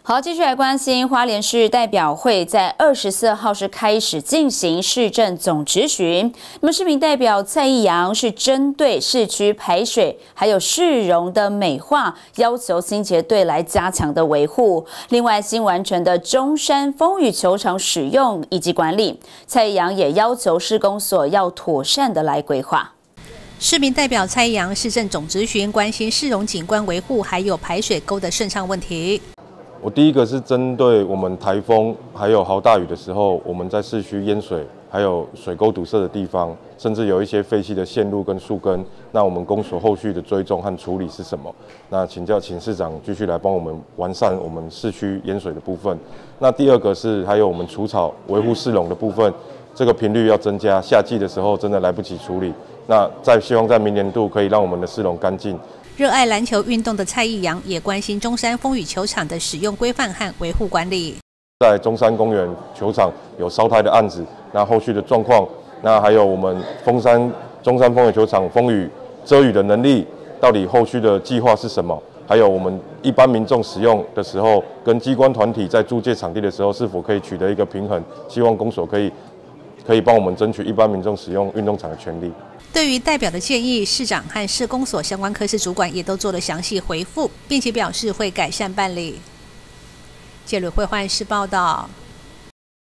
好，继续来关心花莲市代表会在24号是开始进行市政总质询。那么市民代表蔡义洋是针对市区排水还有市容的美化，要求清洁队来加强的维护。另外，新完成的中山风雨球场使用以及管理，蔡义洋也要求施工所要妥善的来规划。 市民代表蔡义洋市政总质询，关心市容景观维护还有排水沟的顺畅问题。 我第一个是针对我们台风还有豪大雨的时候，我们在市区淹水，还有水沟堵塞的地方，甚至有一些废弃的线路跟树根，那我们公所后续的追踪和处理是什么？那请市长继续来帮我们完善我们市区淹水的部分。那第二个是还有我们除草维护市容的部分，这个频率要增加，夏季的时候真的来不及处理。那希望在明年度可以让我们的市容干净。 热爱篮球运动的蔡义洋也关心中山风雨球场的使用规范和维护管理。 在中山公园球场有烧胎的案子，那后续的状况，那还有我们中山风雨球场风雨遮雨的能力，到底后续的计划是什么？还有我们一般民众使用的时候，跟机关团体在租借场地的时候，是否可以取得一个平衡？希望公所可以帮我们争取一般民众使用运动场的权利。 对于代表的建议，市长和市公所相关科室主管也都做了详细回复，并且表示会改善办理。记者会焕视报道。